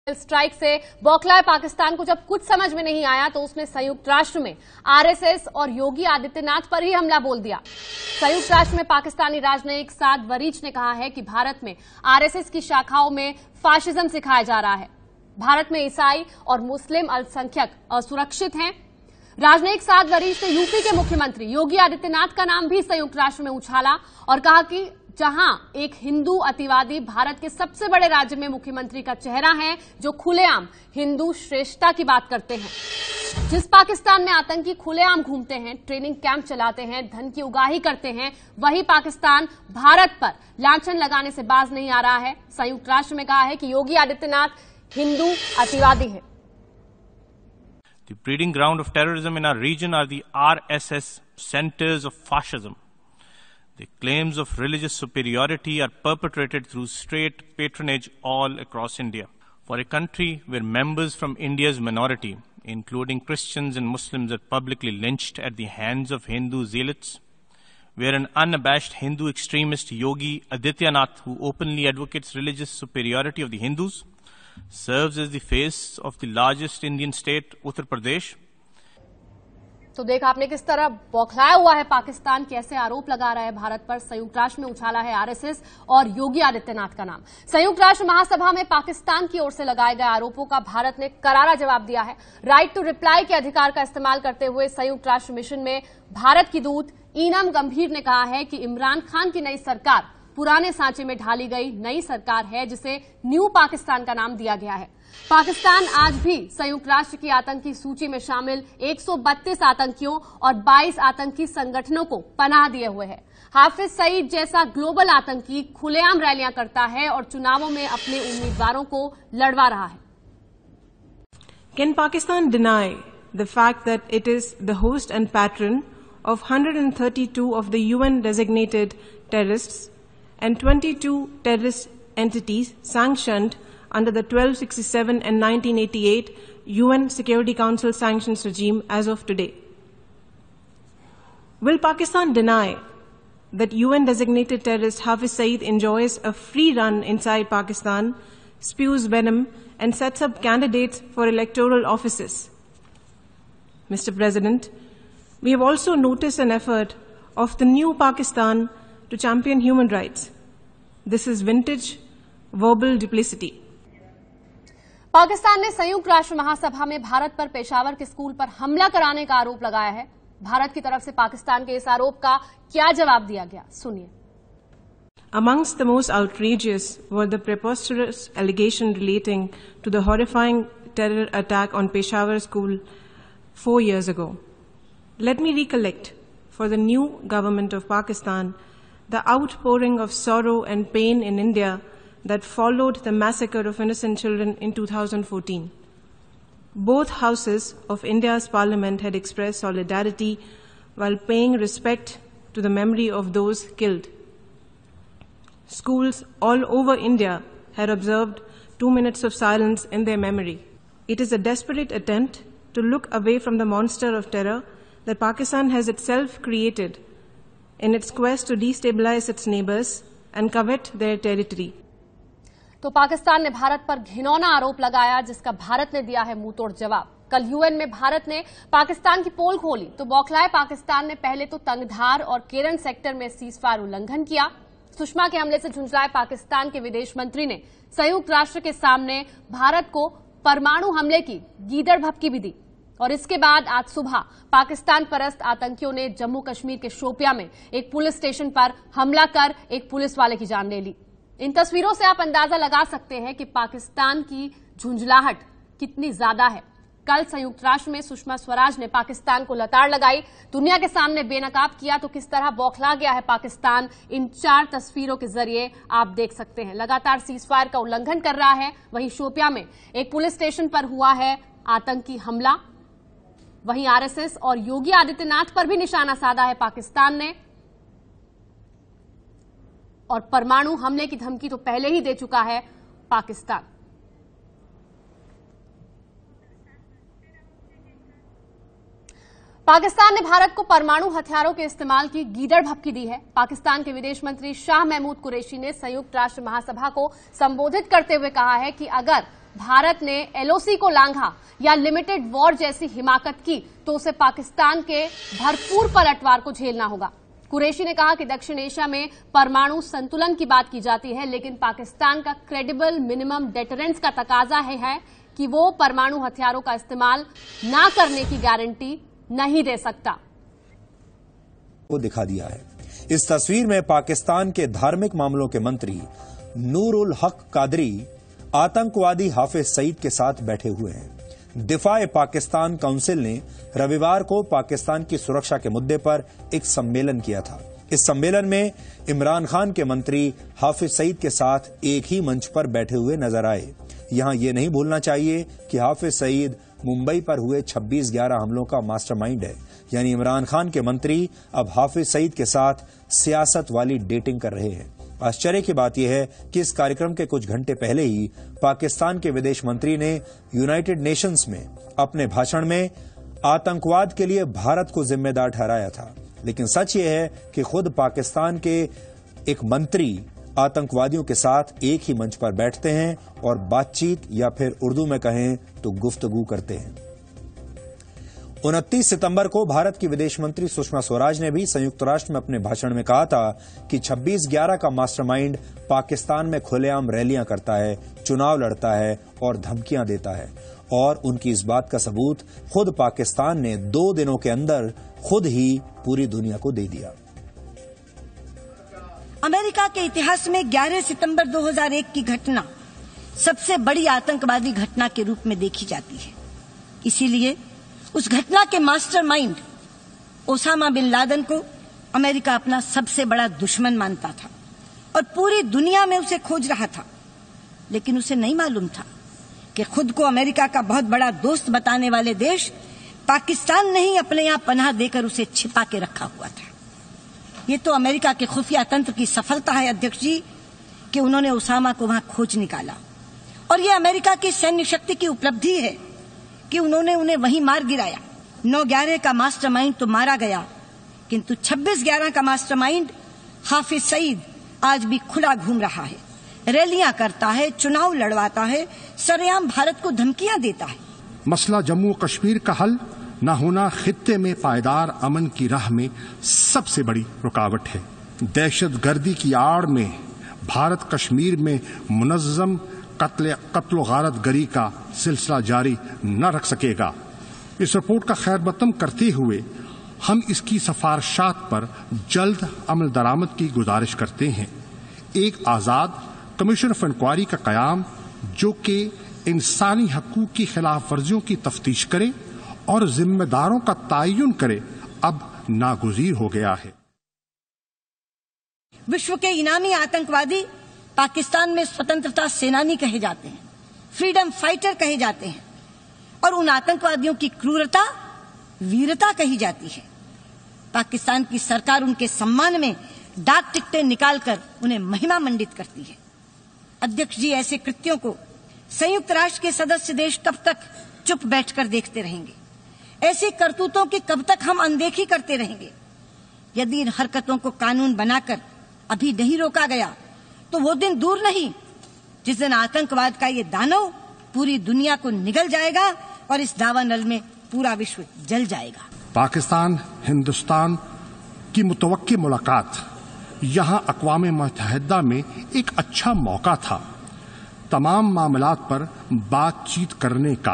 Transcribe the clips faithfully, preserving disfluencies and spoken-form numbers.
Strike से बौखलाए पाकिस्तान को जब कुछ समझ में नहीं आया तो उसने संयुक्त राष्ट्र में आरएसएस और योगी आदित्यनाथ पर ही हमला बोल दिया। संयुक्त राष्ट्र में पाकिस्तानी राजनयिक साद वरीच ने कहा है कि भारत में आरएसएस की शाखाओं में फाशिज्म सिखाया जा रहा है। भारत में ईसाई और मुस्लिम अल्पसंख्यक असुरक्षित हैं। राजनयिक साद वरीच ने यूपी के मुख्यमंत्री योगी आदित्यनाथ का नाम भी संयुक्त राष्ट्र में उछाला और कहा कि जहां एक हिंदू अतिवादी भारत के सबसे बड़े राज्य में मुख्यमंत्री का चेहरा है जो खुलेआम हिंदू श्रेष्ठता की बात करते हैं, जिस पाकिस्तान में आतंकी खुलेआम घूमते हैं, ट्रेनिंग कैंप चलाते हैं, धन की उगाही करते हैं, वही पाकिस्तान भारत पर लांछन लगाने से बाज नहीं आ रहा है। संयुक्त राष्ट्र में कहा है कि योगी आदित्यनाथ हिंदू अतिवादी है। The breeding ground of terrorism in our region are the R S S centers of fascism. The claims of religious superiority are perpetrated through state patronage all across India. For a country where members from India's minority, including Christians and Muslims, are publicly lynched at the hands of Hindu zealots, where an unabashed Hindu extremist Yogi Adityanath, who openly advocates religious superiority of the Hindus, serves as the face of the largest Indian state, Uttar Pradesh. तो देखा आपने किस तरह बौखलाया हुआ है पाकिस्तान, कैसे आरोप लगा रहा है भारत पर। संयुक्त राष्ट्र में उछाला है आरएसएस और योगी आदित्यनाथ का नाम। संयुक्त राष्ट्र महासभा में पाकिस्तान की ओर से लगाए गए आरोपों का भारत ने करारा जवाब दिया है। राइट टू रिप्लाई के अधिकार का इस्तेमाल करते हुए संयुक्त राष्ट्र मिशन में भारत की दूत ईनम गंभीर ने कहा है कि इमरान खान की नई सरकार पुराने सांचे में ढाली गई नई सरकार है जिसे न्यू पाकिस्तान का नाम दिया गया है। पाकिस्तान आज भी संयुक्त राष्ट्र की आतंकी सूची में शामिल एक सौ बत्तीस आतंकियों और बाईस आतंकी संगठनों को पनाह दिए हुए है। हाफिज सईद जैसा ग्लोबल आतंकी खुलेआम रैलियां करता है और चुनावों में अपने उम्मीदवारों को लड़वा रहा है। Can Pakistan deny the fact that it is the host and patron of one hundred thirty-two of the U N designated terrorists and twenty-two terrorist entities sanctioned under the twelve sixty-seven and nineteen eighty-eight U N Security Council sanctions regime as of today? Will Pakistan deny that U N designated terrorist Hafiz Saeed enjoys a free run inside Pakistan, spews venom and sets up candidates for electoral offices? Mister President, we have also noticed an effort of the new Pakistan to champion human rights. This is vintage verbal duplicity. Pakistan ने संयुक्त राष्ट्र महासभा में भारत पर पेशावर के school पर हमला कराने का आरोप लगाया है। भारत की तरफ से पाकिस्तान के इस आरोप का क्या जवाब दिया गया, सुनिए। Amongst the most outrageous were the preposterous allegation relating to the horrifying terror attack on Peshawar school four years ago. Let me recollect for the new government of Pakistan the outpouring of sorrow and pain in India that followed the massacre of innocent children in two thousand fourteen. Both houses of India's parliament had expressed solidarity while paying respect to the memory of those killed. Schools all over India had observed two minutes of silence in their memory. It is a desperate attempt to look away from the monster of terror that Pakistan has itself created in its quest to destabilize its neighbors and covet their territory. तो पाकिस्तान ने भारत पर घिनौना आरोप लगाया जिसका भारत ने दिया है मुंहतोड़ जवाब। कल यूएन में भारत ने पाकिस्तान की पोल खोली तो बौखलाए पाकिस्तान ने पहले तो तंगधार और केरन सेक्टर में सीजफायर उल्लंघन किया। सुषमा के हमले से झुंझलाए पाकिस्तान के विदेश मंत्री ने संयुक्त राष्ट्र के सामने भारत को परमाणु हमले की गीदड़ भभकी भी दी और इसके बाद आज सुबह पाकिस्तान परस्त आतंकियों ने जम्मू कश्मीर के शोपिया में एक पुलिस स्टेशन पर हमला कर एक पुलिस वाले की जान ले ली। इन तस्वीरों से आप अंदाजा लगा सकते हैं कि पाकिस्तान की झुंझलाहट कितनी ज्यादा है। कल संयुक्त राष्ट्र में सुषमा स्वराज ने पाकिस्तान को लताड़ लगाई, दुनिया के सामने बेनकाब किया तो किस तरह बौखला गया है पाकिस्तान, इन चार तस्वीरों के जरिए आप देख सकते हैं। लगातार सीजफायर का उल्लंघन कर रहा है। वहीं शोपिया में एक पुलिस स्टेशन पर हुआ है आतंकी हमला। वहीं आरएसएस और योगी आदित्यनाथ पर भी निशाना साधा है पाकिस्तान ने और परमाणु हमले की धमकी तो पहले ही दे चुका है पाकिस्तान। पाकिस्तान ने भारत को परमाणु हथियारों के इस्तेमाल की गीदड़ भभकी दी है। पाकिस्तान के विदेश मंत्री शाह महमूद कुरैशी ने संयुक्त राष्ट्र महासभा को संबोधित करते हुए कहा है कि अगर भारत ने एलओसी को लांघा या लिमिटेड वॉर जैसी हिमाकत की तो उसे पाकिस्तान के भरपूर पलटवार को झेलना होगा। कुरैशी ने कहा कि दक्षिण एशिया में परमाणु संतुलन की बात की जाती है, लेकिन पाकिस्तान का क्रेडिबल मिनिमम डेटरेंस का तकाजा है, है कि वो परमाणु हथियारों का इस्तेमाल ना करने की गारंटी नहीं दे सकता। वो दिखा दिया है। इस तस्वीर में पाकिस्तान के धार्मिक मामलों के मंत्री नूरुल हक कादरी आतंकवादी हाफिज सईद के साथ बैठे हुए हैं। दिफाए पाकिस्तान काउंसिल ने रविवार को पाकिस्तान की सुरक्षा के मुद्दे पर एक सम्मेलन किया था। इस सम्मेलन में इमरान खान के मंत्री हाफिज सईद के साथ एक ही मंच पर बैठे हुए नजर आए। यहां यह नहीं भूलना चाहिए कि हाफिज सईद मुंबई पर हुए छब्बीस ग्यारह हमलों का मास्टरमाइंड है, यानी इमरान खान के मंत्री अब हाफिज सईद के साथ सियासत वाली डेटिंग कर रहे हैं। आश्चर्य की बात यह है कि इस कार्यक्रम के कुछ घंटे पहले ही पाकिस्तान के विदेश मंत्री ने यूनाइटेड नेशंस में अपने भाषण में आतंकवाद के लिए भारत को जिम्मेदार ठहराया था। लेकिन सच यह है कि खुद पाकिस्तान के एक मंत्री आतंकवादियों के साथ एक ही मंच पर बैठते हैं और बातचीत या फिर उर्दू में कहें तो गुफ्तगू करते हैं। उनतीस सितंबर को भारत की विदेश मंत्री सुषमा स्वराज ने भी संयुक्त राष्ट्र में अपने भाषण में कहा था कि छब्बीस ग्यारह का मास्टरमाइंड पाकिस्तान में खुलेआम रैलियां करता है, चुनाव लड़ता है और धमकियां देता है। और उनकी इस बात का सबूत खुद पाकिस्तान ने दो दिनों के अंदर खुद ही पूरी दुनिया को दे दिया। अमेरिका के इतिहास में ग्यारह सितंबर दो हज़ार एक की घटना सबसे बड़ी आतंकवादी घटना के रूप में देखी जाती है। इसीलिए उस घटना के मास्टरमाइंड ओसामा बिन लादेन को अमेरिका अपना सबसे बड़ा दुश्मन मानता था और पूरी दुनिया में उसे खोज रहा था। लेकिन उसे नहीं मालूम था कि खुद को अमेरिका का बहुत बड़ा दोस्त बताने वाले देश पाकिस्तान ने ही अपने यहां पनाह देकर उसे छिपा के रखा हुआ था। ये तो अमेरिका के खुफिया तंत्र की सफलता है अध्यक्ष जी कि उन्होंने ओसामा को वहां खोज निकाला, और ये अमेरिका की सैन्य शक्ति की उपलब्धि है कि उन्होंने उन्हें वहीं मार गिराया। नौ ग्यारह का मास्टरमाइंड तो मारा गया, किंतु छब्बीस ग्यारह का मास्टरमाइंड हाफिज सईद आज भी खुला घूम रहा है, रैलियां करता है, चुनाव लड़वाता है, सरेआम भारत को धमकियां देता है। मसला जम्मू कश्मीर का हल न होना खित्ते में पायदार अमन की राह में सबसे बड़ी रुकावट है। दहशतगर्दी की आड़ में भारत कश्मीर में मुनज़्ज़म कत्ल कत्ल गारत गरी का सिलसिला जारी न रख सकेगा। इस रिपोर्ट का खैर मकदम करते हुए हम इसकी सिफारिशात पर जल्द अमल दरामद की गुजारिश करते हैं। एक आजाद कमीशन ऑफ इंक्वायरी का कयाम जो कि इंसानी हकूक की खिलाफ वर्जियों की तफ्तीश करे और जिम्मेदारों का तयन करे अब नागुज़ीर हो गया है। विश्व के इनामी आतंकवादी पाकिस्तान में स्वतंत्रता सेनानी कहे जाते हैं, फ्रीडम फाइटर कहे जाते हैं, और उन आतंकवादियों की क्रूरता वीरता कही जाती है। पाकिस्तान की सरकार उनके सम्मान में डाक टिकटें निकालकर उन्हें महिमा मंडित करती है। अध्यक्ष जी, ऐसे कृत्यों को संयुक्त राष्ट्र के सदस्य देश कब तक चुप बैठकर देखते रहेंगे? ऐसी करतूतों की कब तक हम अनदेखी करते रहेंगे? यदि इन हरकतों को कानून बनाकर अभी नहीं रोका गया तो वो दिन दूर नहीं जिस दिन आतंकवाद का ये दानव पूरी दुनिया को निगल जाएगा और इस दावानल में पूरा विश्व जल जाएगा। पाकिस्तान हिंदुस्तान की मुतवक्की मुलाकात यहां अक़वाम मुत्तहिदा में एक अच्छा मौका था तमाम मामलात पर बातचीत करने का।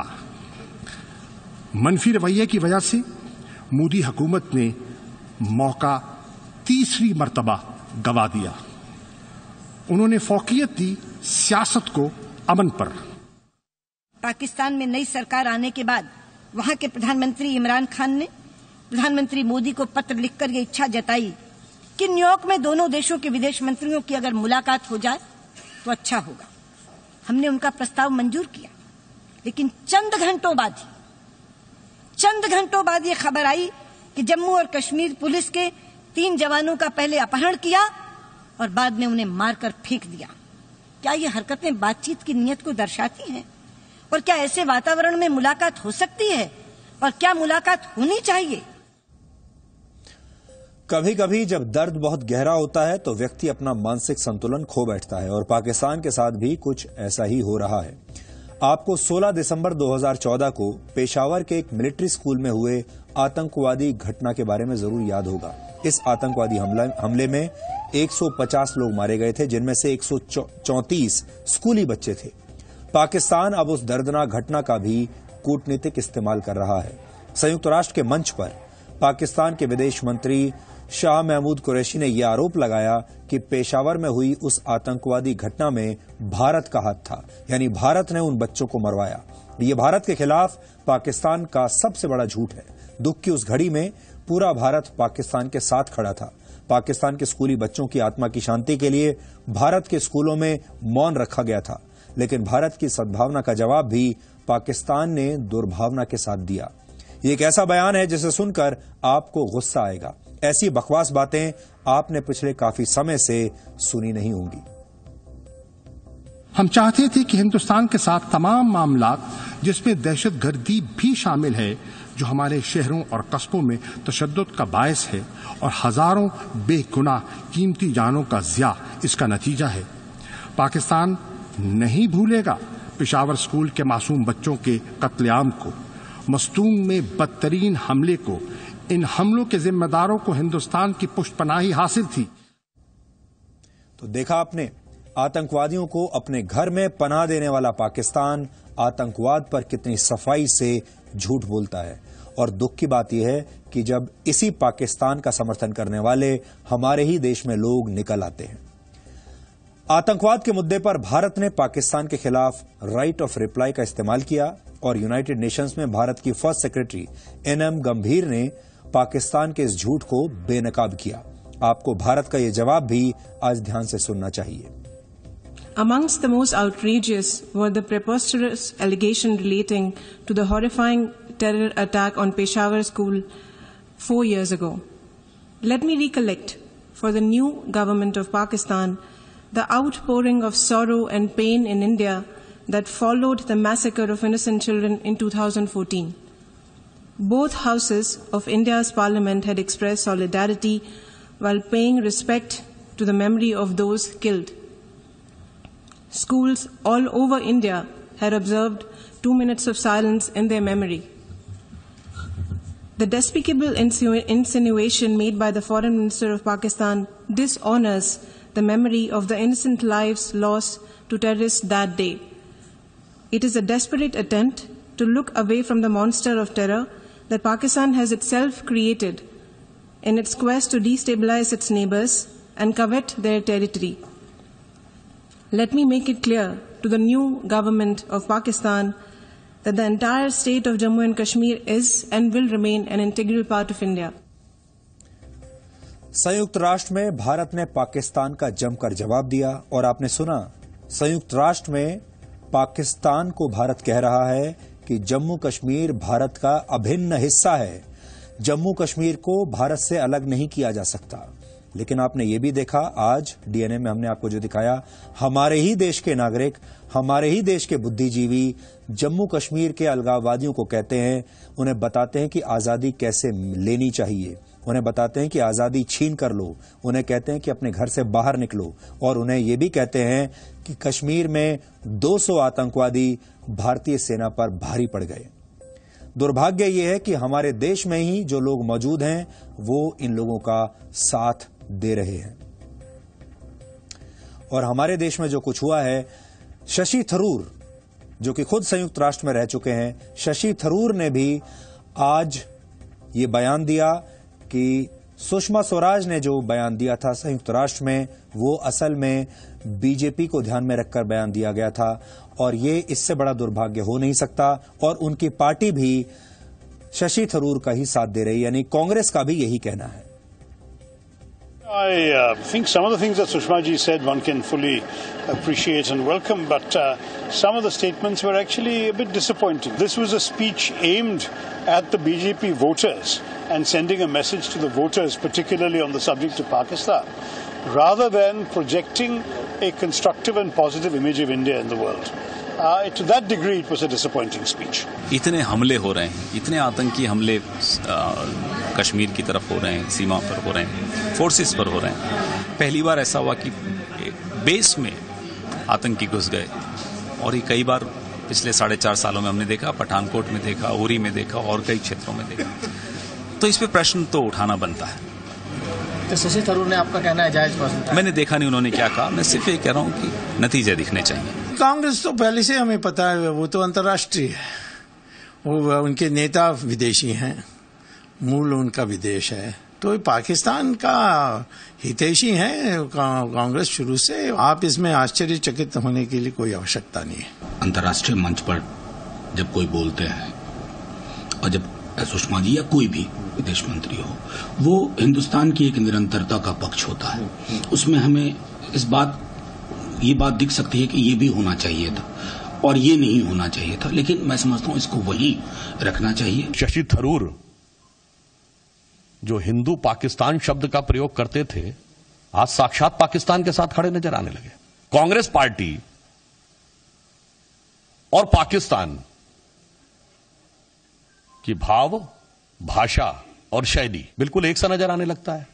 मनफी रवैये की वजह से मोदी हुकूमत ने मौका तीसरी मर्तबा गवा दिया। उन्होंने फौकियत दी सियासत को अमन पर। पाकिस्तान में नई सरकार आने के बाद वहां के प्रधानमंत्री इमरान खान ने प्रधानमंत्री मोदी को पत्र लिखकर यह इच्छा जताई कि न्यूयॉर्क में दोनों देशों के विदेश मंत्रियों की अगर मुलाकात हो जाए तो अच्छा होगा। हमने उनका प्रस्ताव मंजूर किया, लेकिन चंद घंटों बाद ही चंद घंटों बाद ये खबर आई कि जम्मू और कश्मीर पुलिस के तीन जवानों का पहले अपहरण किया और बाद में उन्हें मारकर फेंक दिया। क्या ये हरकतें बातचीत की नीयत को दर्शाती हैं? और क्या ऐसे वातावरण में मुलाकात हो सकती है? और क्या मुलाकात होनी चाहिए? कभी कभी जब दर्द बहुत गहरा होता है तो व्यक्ति अपना मानसिक संतुलन खो बैठता है, और पाकिस्तान के साथ भी कुछ ऐसा ही हो रहा है। आपको सोलह दिसंबर दो हज़ार चौदह को पेशावर के एक मिलिट्री स्कूल में हुए आतंकवादी घटना के बारे में जरूर याद होगा। इस आतंकवादी हमले में एक सौ पचास लोग मारे गए थे, जिनमें से एक सौ चौंतीस स्कूली बच्चे थे। पाकिस्तान अब उस दर्दनाक घटना का भी कूटनीतिक इस्तेमाल कर रहा है। संयुक्त राष्ट्र के मंच पर पाकिस्तान के विदेश मंत्री शाह महमूद कुरैशी ने यह आरोप लगाया कि पेशावर में हुई उस आतंकवादी घटना में भारत का हाथ था, यानी भारत ने उन बच्चों को मरवाया। ये भारत के खिलाफ पाकिस्तान का सबसे बड़ा झूठ है। दुख की उस घड़ी में पूरा भारत पाकिस्तान के साथ खड़ा था। पाकिस्तान के स्कूली बच्चों की आत्मा की शांति के लिए भारत के स्कूलों में मौन रखा गया था, लेकिन भारत की सद्भावना का जवाब भी पाकिस्तान ने दुर्भावना के साथ दिया। ये एक ऐसा बयान है जिसे सुनकर आपको गुस्सा आएगा। ऐसी बकवास बातें आपने पिछले काफी समय से सुनी नहीं होंगी। हम चाहते थे कि हिंदुस्तान के साथ तमाम मामलात, जिसमें दहशतगर्दी भी शामिल है, जो हमारे शहरों और कस्बों में तशद्दुद का बायस है और हजारों बेगुनाह कीमती जानों का ज़िया इसका नतीजा है। पाकिस्तान नहीं भूलेगा पेशावर स्कूल के मासूम बच्चों के कत्लेआम को, मस्तूम में बदतरीन हमले को। इन हमलों के जिम्मेदारों को हिंदुस्तान की पुष्टपनाही हासिल थी। तो देखा आपने, आतंकवादियों को अपने घर में पनाह देने वाला पाकिस्तान आतंकवाद पर कितनी सफाई से झूठ बोलता है। और दुख की बात यह है कि जब इसी पाकिस्तान का समर्थन करने वाले हमारे ही देश में लोग निकल आते हैं। आतंकवाद के मुद्दे पर भारत ने पाकिस्तान के खिलाफ राइट ऑफ रिप्लाई का इस्तेमाल किया और यूनाइटेड नेशंस में भारत की फर्स्ट सेक्रेटरी एन एम गंभीर ने पाकिस्तान के इस झूठ को बेनकाब किया। आपको भारत का यह जवाब भी आज ध्यान से सुनना चाहिए। Amongst the most outrageous were the preposterous allegation relating to the horrifying terror attack on Peshawar school four years ago. Let me recollect for the new government of Pakistan the outpouring of sorrow and pain in India that followed the massacre of innocent children in two thousand fourteen. Both houses of India's parliament had expressed solidarity while paying respect to the memory of those killed. Schools all over India had observed two minutes of silence in their memory. The despicable insinu- insinuation made by the Foreign Minister of Pakistan dishonors the memory of the innocent lives lost to terrorists that day. It is a desperate attempt to look away from the monster of terror that Pakistan has itself created in its quest to destabilize its neighbors and covet their territory. Let me make it clear to the new government of Pakistan that the entire state of Jammu and Kashmir is and will remain an integral part of India. संयुक्त राष्ट्र में भारत ने पाकिस्तान का जमकर जवाब दिया और आपने सुना, संयुक्त राष्ट्र में पाकिस्तान को भारत कह रहा है कि जम्मू कश्मीर भारत का अभिन्न हिस्सा है। जम्मू कश्मीर को भारत से अलग नहीं किया जा सकता। लेकिन आपने ये भी देखा, आज डीएनए में हमने आपको जो दिखाया, हमारे ही देश के नागरिक, हमारे ही देश के बुद्धिजीवी जम्मू कश्मीर के अलगाववादियों को कहते हैं, उन्हें बताते हैं कि आजादी कैसे लेनी चाहिए, उन्हें बताते हैं कि आजादी छीन कर लो, उन्हें कहते हैं कि अपने घर से बाहर निकलो, और उन्हें ये भी कहते हैं कि कश्मीर में दो सौ आतंकवादी भारतीय सेना पर भारी पड़ गए। दुर्भाग्य ये है कि हमारे देश में ही जो लोग मौजूद हैं वो इन लोगों का साथ दे रहे हैं। और हमारे देश में जो कुछ हुआ है, शशि थरूर जो कि खुद संयुक्त राष्ट्र में रह चुके हैं, शशि थरूर ने भी आज ये बयान दिया कि सुषमा स्वराज ने जो बयान दिया था संयुक्त राष्ट्र में, वो असल में बीजेपी को ध्यान में रखकर बयान दिया गया था, और ये इससे बड़ा दुर्भाग्य हो नहीं सकता। और उनकी पार्टी भी शशि थरूर का ही साथ दे रही, यानी कांग्रेस का भी यही कहना है। I uh, think some of the things that Sushma ji said one can fully appreciate and welcome, but uh, some of the statements were actually a bit disappointing. This was a speech aimed at the B J P voters and sending a message to the voters, particularly on the subject of Pakistan, rather than projecting a constructive and positive image of India in the world. Uh, to that degree, it was a disappointing speech. इतने हमले हो रहे हैं, इतने आतंकी हमले कश्मीर की तरफ हो रहे हैं, सीमा पर हो रहे हैं, फोर्सेस पर हो रहे हैं। पहली बार ऐसा हुआ कि बेस में आतंकी घुस गए, और ये कई बार पिछले साढ़े चार सालों में हमने देखा, पठानकोट में देखा, उरी में देखा और कई क्षेत्रों में देखा। तो इस पे प्रश्न तो उठाना बनता है। तो शशि थरूर ने आपका कहना है जायज पसंद? मैंने देखा नहीं उन्होंने क्या कहा, मैं सिर्फ ये कह रहा हूं कि नतीजे दिखने चाहिए। कांग्रेस तो पहले से हमें पता है, वो तो अंतर्राष्ट्रीय है, वो उनके नेता विदेशी हैं, मूल उनका विदेश है, तो पाकिस्तान का हितैषी है कांग्रेस शुरू से। आप इसमें आश्चर्यचकित होने के लिए कोई आवश्यकता नहीं है। अंतर्राष्ट्रीय मंच पर जब कोई बोलते हैं और जब सुषमा जी या कोई भी विदेश मंत्री हो, वो हिंदुस्तान की एक निरंतरता का पक्ष होता है। उसमें हमें इस बात ये बात दिख सकती है कि ये भी होना चाहिए था और ये नहीं होना चाहिए था, लेकिन मैं समझता हूं इसको वही रखना चाहिए। शशि थरूर जो हिंदू पाकिस्तान शब्द का प्रयोग करते थे, आज साक्षात पाकिस्तान के साथ खड़े नजर आने लगे। कांग्रेस पार्टी और पाकिस्तान की भाव, भाषा और शैली बिल्कुल एक सा नजर आने लगता है।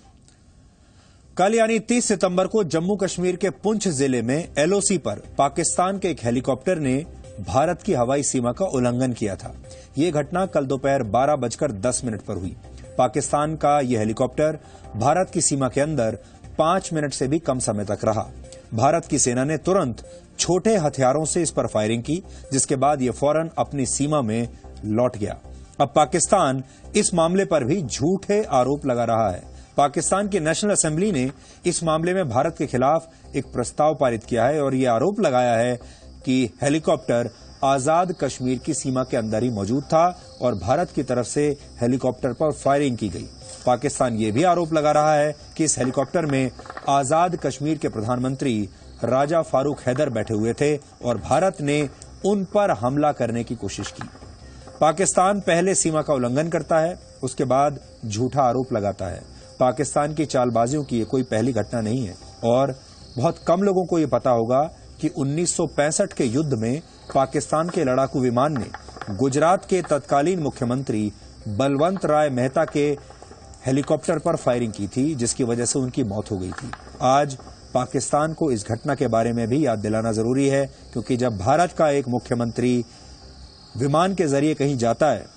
कल यानी तीस सितंबर को जम्मू कश्मीर के पुंछ जिले में एलओसी पर पाकिस्तान के एक हेलीकॉप्टर ने भारत की हवाई सीमा का उल्लंघन किया था। यह घटना कल दोपहर बारह बजकर दस मिनट पर हुई। पाकिस्तान का यह हेलीकॉप्टर भारत की सीमा के अंदर पांच मिनट से भी कम समय तक रहा। भारत की सेना ने तुरंत छोटे हथियारों से इस पर फायरिंग की, जिसके बाद यह फौरन अपनी सीमा में लौट गया। अब पाकिस्तान इस मामले पर भी झूठे आरोप लगा रहा है। पाकिस्तान की नेशनल असेंबली ने इस मामले में भारत के खिलाफ एक प्रस्ताव पारित किया है और यह आरोप लगाया है कि हेलीकॉप्टर आजाद कश्मीर की सीमा के अंदर ही मौजूद था और भारत की तरफ से हेलीकॉप्टर पर फायरिंग की गई। पाकिस्तान यह भी आरोप लगा रहा है कि इस हेलीकॉप्टर में आजाद कश्मीर के प्रधानमंत्री राजा फारूक हैदर बैठे हुए थे और भारत ने उन पर हमला करने की कोशिश की। पाकिस्तान पहले सीमा का उल्लंघन करता है, उसके बाद झूठा आरोप लगाता है। पाकिस्तान की चालबाजियों की ये कोई पहली घटना नहीं है और बहुत कम लोगों को ये पता होगा कि उन्नीस सौ पैंसठ के युद्ध में पाकिस्तान के लड़ाकू विमान ने गुजरात के तत्कालीन मुख्यमंत्री बलवंत राय मेहता के हेलीकॉप्टर पर फायरिंग की थी, जिसकी वजह से उनकी मौत हो गई थी। आज पाकिस्तान को इस घटना के बारे में भी याद दिलाना जरूरी है, क्योंकि जब भारत का एक मुख्यमंत्री विमान के जरिए कहीं जाता है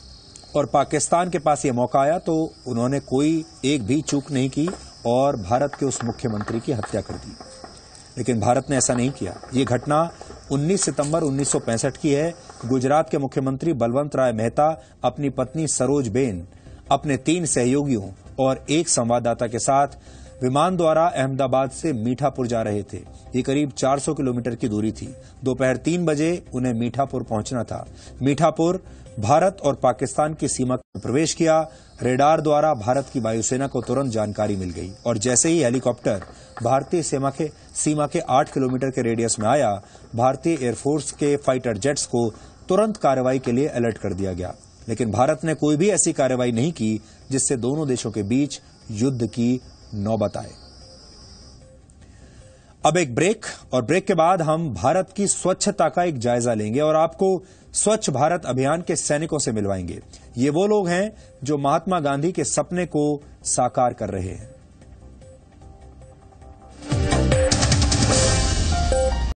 और पाकिस्तान के पास ये मौका आया तो उन्होंने कोई एक भी चूक नहीं की और भारत के उस मुख्यमंत्री की हत्या कर दी। लेकिन भारत ने ऐसा नहीं किया। ये घटना उन्नीस सितंबर उन्नीस सौ पैंसठ की है। गुजरात के मुख्यमंत्री बलवंत राय मेहता अपनी पत्नी सरोज बेन, अपने तीन सहयोगियों और एक संवाददाता के साथ विमान द्वारा अहमदाबाद से मीठापुर जा रहे थे। ये करीब चार सौ किलोमीटर की दूरी थी। दोपहर तीन बजे उन्हें मीठापुर पहुंचना था। मीठापुर भारत और पाकिस्तान की सीमा में प्रवेश किया। रेडार द्वारा भारत की वायुसेना को तुरंत जानकारी मिल गई और जैसे ही हेलीकॉप्टर भारतीय सीमा के सीमा के आठ किलोमीटर के रेडियस में आया, भारतीय एयरफोर्स के फाइटर जेट्स को तुरंत कार्रवाई के लिए अलर्ट कर दिया गया। लेकिन भारत ने कोई भी ऐसी कार्रवाई नहीं की जिससे दोनों देशों के बीच युद्ध की नौबत आए। अब एक ब्रेक, और ब्रेक के बाद हम भारत की स्वच्छता का एक जायजा लेंगे और आपको स्वच्छ भारत अभियान के सैनिकों से मिलवाएंगे। ये वो लोग हैं जो महात्मा गांधी के सपने को साकार कर रहे हैं।